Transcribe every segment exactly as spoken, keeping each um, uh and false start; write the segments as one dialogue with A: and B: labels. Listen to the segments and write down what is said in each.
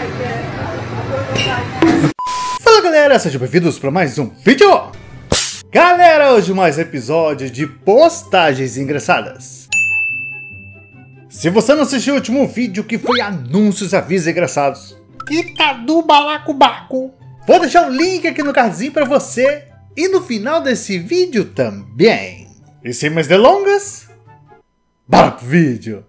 A: Fala galera, sejam bem-vindos para mais um vídeo! Galera, hoje mais episódio de postagens engraçadas. Se você não assistiu o último vídeo que foi anúncios, avisos engraçados, que tá do balacobaco, vou deixar o link aqui no cardzinho para você e no final desse vídeo também. E sem mais delongas, bora pro vídeo!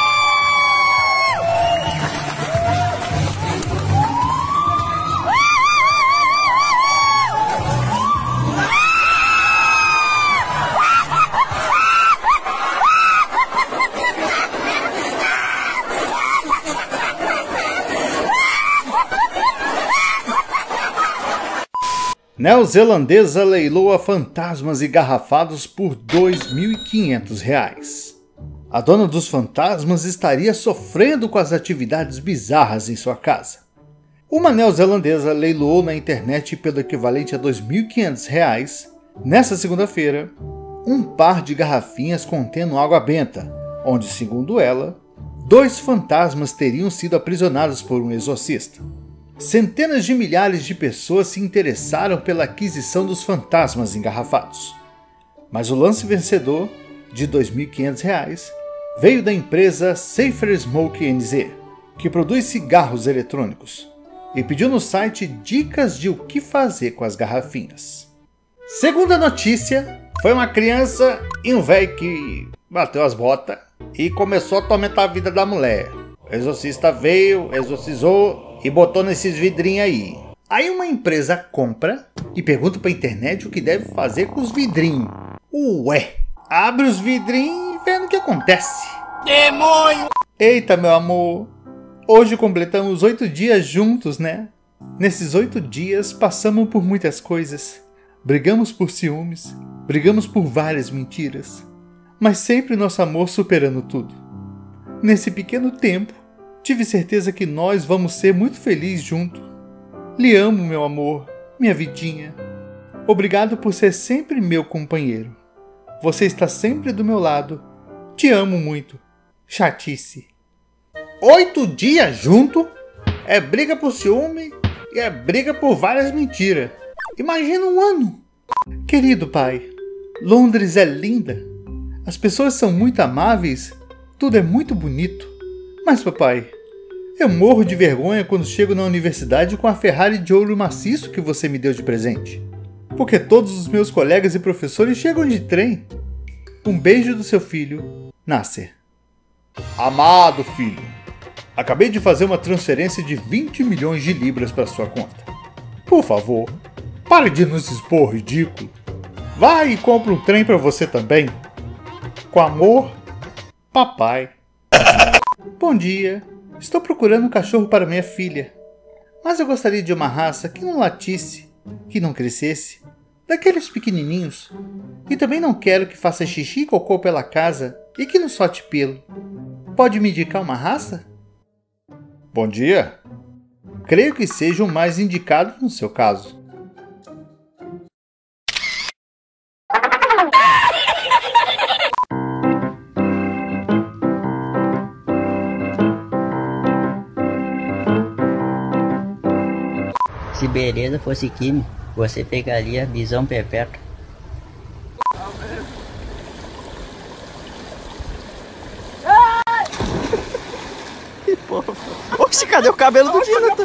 A: Neozelandesa leiloa fantasmas engarrafados por dois mil e quinhentos reais. A dona dos fantasmas estaria sofrendo com as atividades bizarras em sua casa. Uma neozelandesa leiloou na internet pelo equivalente a dois mil e quinhentos reais, nesta segunda-feira, um par de garrafinhas contendo água benta, onde, segundo ela, dois fantasmas teriam sido aprisionados por um exorcista. Centenas de milhares de pessoas se interessaram pela aquisição dos fantasmas engarrafados. Mas o lance vencedor, de dois mil e quinhentos reais, veio da empresa Safer Smoke N Z, que produz cigarros eletrônicos, e pediu no site dicas de o que fazer com as garrafinhas. Segundo a notícia, foi uma criança e um velho que bateu as botas e começou a atormentar a vida da mulher. O exorcista veio, exorcizou e botou nesses vidrinhos aí. Aí uma empresa compra e pergunta pra internet o que deve fazer com os vidrinhos. Ué, abre os vidrinhos e vê o que acontece. Demônio! Eita, meu amor, hoje completamos oito dias juntos, né? Nesses oito dias passamos por muitas coisas. Brigamos por ciúmes, brigamos por várias mentiras, mas sempre nosso amor superando tudo. Nesse pequeno tempo, tive certeza que nós vamos ser muito felizes juntos. Lhe amo, meu amor, minha vidinha. Obrigado por ser sempre meu companheiro. Você está sempre do meu lado. Te amo muito. Chatice. Oito dias junto? É briga por ciúme e é briga por várias mentiras. Imagina um ano. Querido pai, Londres é linda. As pessoas são muito amáveis. Tudo é muito bonito. Mas papai, eu morro de vergonha quando chego na universidade com a Ferrari de ouro maciço que você me deu de presente. Porque todos os meus colegas e professores chegam de trem. Um beijo do seu filho, Nasser. Amado filho, acabei de fazer uma transferência de vinte milhões de libras para sua conta. Por favor, pare de nos expor ridículo. Vai e compra um trem para você também. Com amor, papai. Bom dia. Estou procurando um cachorro para minha filha, mas eu gostaria de uma raça que não latisse, que não crescesse, daqueles pequenininhos. E também não quero que faça xixi e cocô pela casa e que não solte pelo. Pode me indicar uma raça? Bom dia. Creio que seja o mais indicado no seu caso.
B: Se beleza fosse química, você pegaria a visão perpétua.
C: Que porra. Oxe, cadê o cabelo do Jonathan?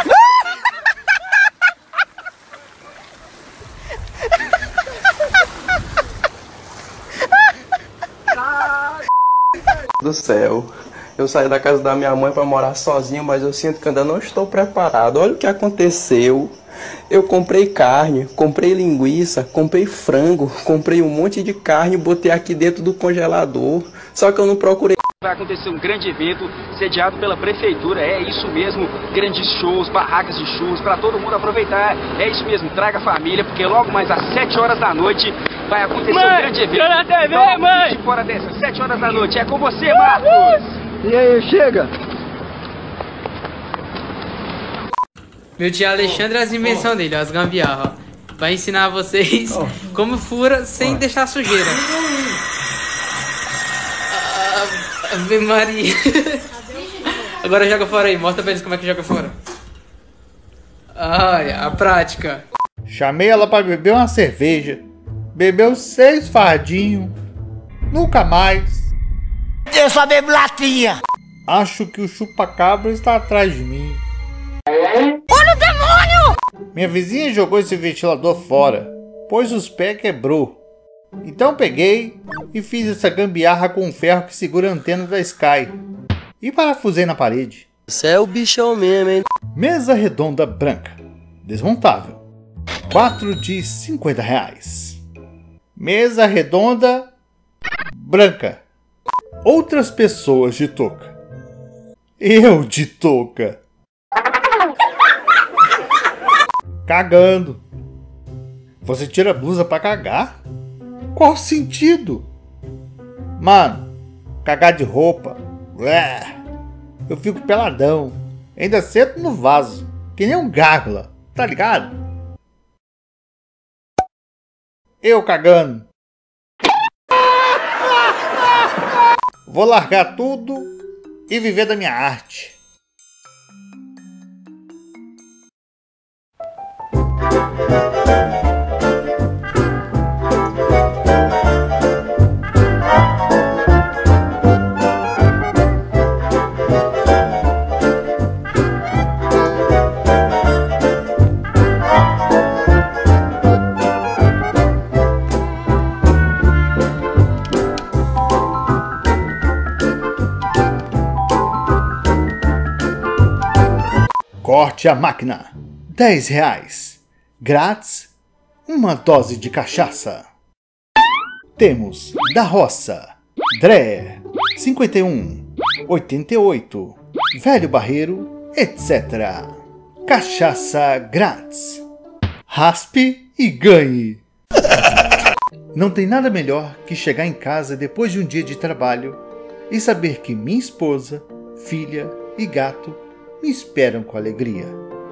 D: Do céu. Eu saí da casa da minha mãe para morar sozinho, mas eu sinto que ainda não estou preparado. Olha o que aconteceu. Eu comprei carne, comprei linguiça, comprei frango, comprei um monte de carne e botei aqui dentro do congelador. Só que eu não procurei.
E: Vai acontecer um grande evento sediado pela prefeitura, é isso mesmo, grandes shows, barracas de churros para todo mundo aproveitar. É isso mesmo, traga a família, porque logo mais às sete horas da noite vai acontecer mãe, um grande evento. Mãe, na T V, não, mãe! De fora dessa, sete horas da noite, é com você, Marcos!
C: E aí, chega!
F: Meu tio Alexandre, as invenções dele, as gambiarras, ó. Vai ensinar vocês oh. como fura sem oh. deixar sujeira. Ave Maria. Agora joga fora aí, mostra pra eles como é que joga fora. Ai, a prática.
A: Chamei ela pra beber uma cerveja. Bebeu seis fardinhos. Nunca mais.
C: Eu só bebo latinha.
A: Acho que o chupa-cabra está atrás de mim.
C: Olha o demônio!
A: Minha vizinha jogou esse ventilador fora, pois os pés quebrou. Então peguei e fiz essa gambiarra com um ferro que segura a antena da Sky. E parafusei na parede.
G: Você é o bichão mesmo, hein?
A: Mesa redonda branca, desmontável. quatro de cinquenta reais. Mesa redonda branca. Outras pessoas de touca. Eu de touca. Cagando. Você tira a blusa pra cagar? Qual sentido? Mano, cagar de roupa. Ué, eu fico peladão. Ainda sento no vaso. Que nem um gárgula. Tá ligado? Eu cagando. Vou largar tudo e viver da minha arte. Corte a máquina, dez reais. Grátis, uma dose de cachaça. Temos da roça, Dré, cinquenta e um, oitenta e oito, Velho Barreiro, etcétera. Cachaça grátis. Raspe e ganhe. Não tem nada melhor que chegar em casa depois de um dia de trabalho e saber que minha esposa, filha e gato me esperam com alegria.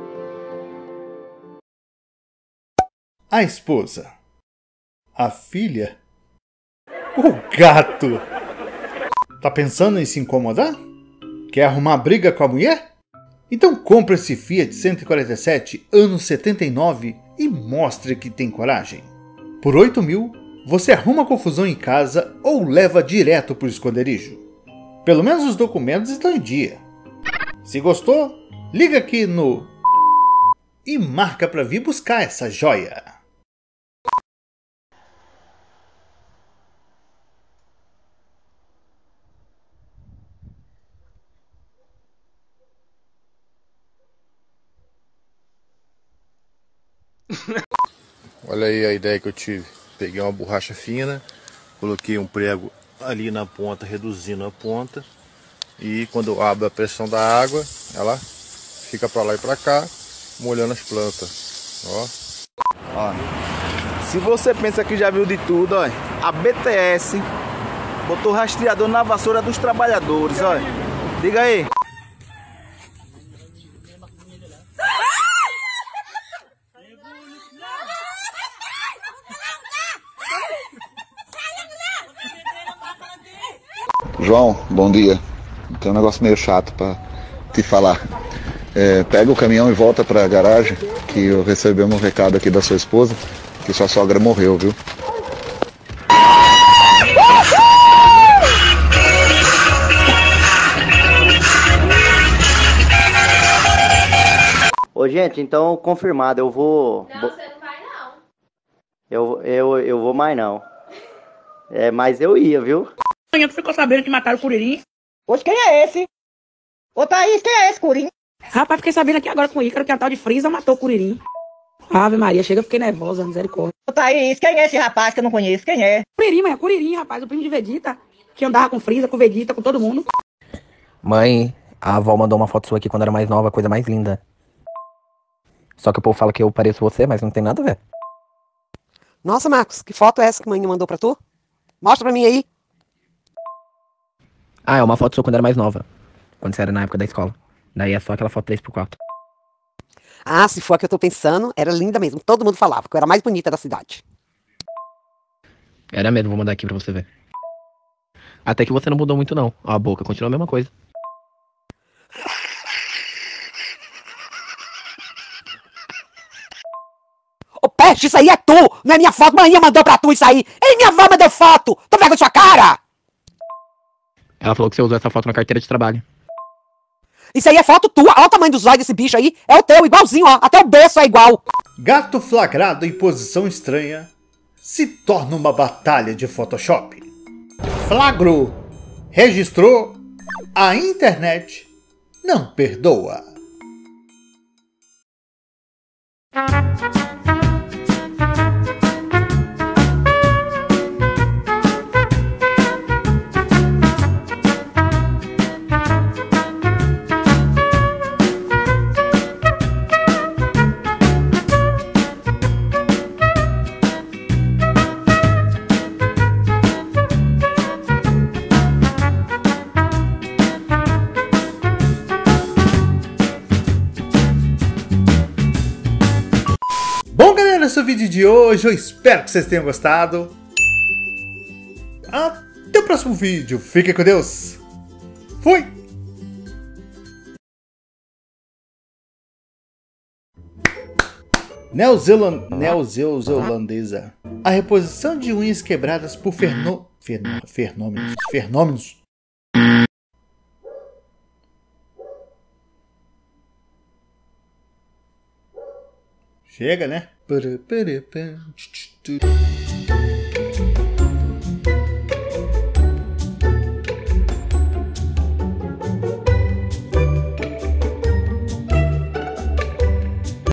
A: A esposa, a filha, o gato. Tá pensando em se incomodar? Quer arrumar briga com a mulher? Então compre esse Fiat cento e quarenta e sete ano setenta e nove e mostre que tem coragem. Por oito mil, você arruma confusão em casa ou leva direto pro esconderijo. Pelo menos os documentos estão em dia. Se gostou, liga aqui no e marca para vir buscar essa joia.
H: Olha aí a ideia que eu tive. Peguei uma borracha fina, coloquei um prego ali na ponta, reduzindo a ponta. E quando eu abro a pressão da água, ela fica para lá e para cá, molhando as plantas. Ó.
C: Ó, se você pensa que já viu de tudo, ó, a B T S botou rastreador na vassoura dos trabalhadores, ó. Diga aí.
I: João, bom dia. Tem um negócio meio chato pra te falar. É, pega o caminhão e volta pra garagem, que eu recebi um recado aqui da sua esposa, que sua sogra morreu, viu?
B: Ô, gente, então confirmado, eu vou...
J: Não, você não vai não.
B: Eu, eu, eu vou mais não. É, mas eu ia, viu?
K: Amanhã tu ficou sabendo que mataram o Curirim?
L: Poxa, quem é esse? Ô Thaís, quem é esse Curirim?
K: Rapaz, fiquei sabendo aqui agora com o Ícaro que a tal de Frieza matou o Curirim. Ave Maria, chega, fiquei nervosa, misericórdia.
L: Ô Thaís, quem é esse rapaz que eu não conheço? Quem é?
K: Curirim, mãe, é Curirim, rapaz, o primo de Vegeta, que andava com Frieza, com Vegeta, com todo mundo.
M: Mãe, a avó mandou uma foto sua aqui quando era mais nova, coisa mais linda. Só que o povo fala que eu pareço você, mas não tem nada a ver.
N: Nossa, Marcos, que foto é essa que a mãe mandou pra tu? Mostra pra mim aí.
M: Ah, é uma foto sua quando era mais nova. Quando você era na época da escola. Daí é só aquela foto três por quatro.
N: Ah, se for a que eu tô pensando, era linda mesmo. Todo mundo falava que eu era a mais bonita da cidade.
M: Era mesmo, vou mandar aqui pra você ver. Até que você não mudou muito não. Ó, a boca continua a mesma coisa.
N: Peste, isso aí é tu, não é minha foto. Manhã mandou pra tu isso aí. Ei, minha avó mandou foto. Tô vendo sua cara.
M: Ela falou que você usou essa foto na carteira de trabalho.
N: Isso aí é foto tua. Olha o tamanho dos olhos desse bicho aí. É o teu, igualzinho, ó. Até o berço é igual.
A: Gato flagrado em posição estranha se torna uma batalha de Photoshop. Flagrou, registrou, a internet não perdoa. Bom, galera, esse é o vídeo de hoje. Eu espero que vocês tenham gostado. Até o próximo vídeo. Fiquem com Deus. Fui! Neozeland... Neozelandesa. A reposição de unhas quebradas por ferno... Ferno... fenômenos. Fenômenos. Chega, né?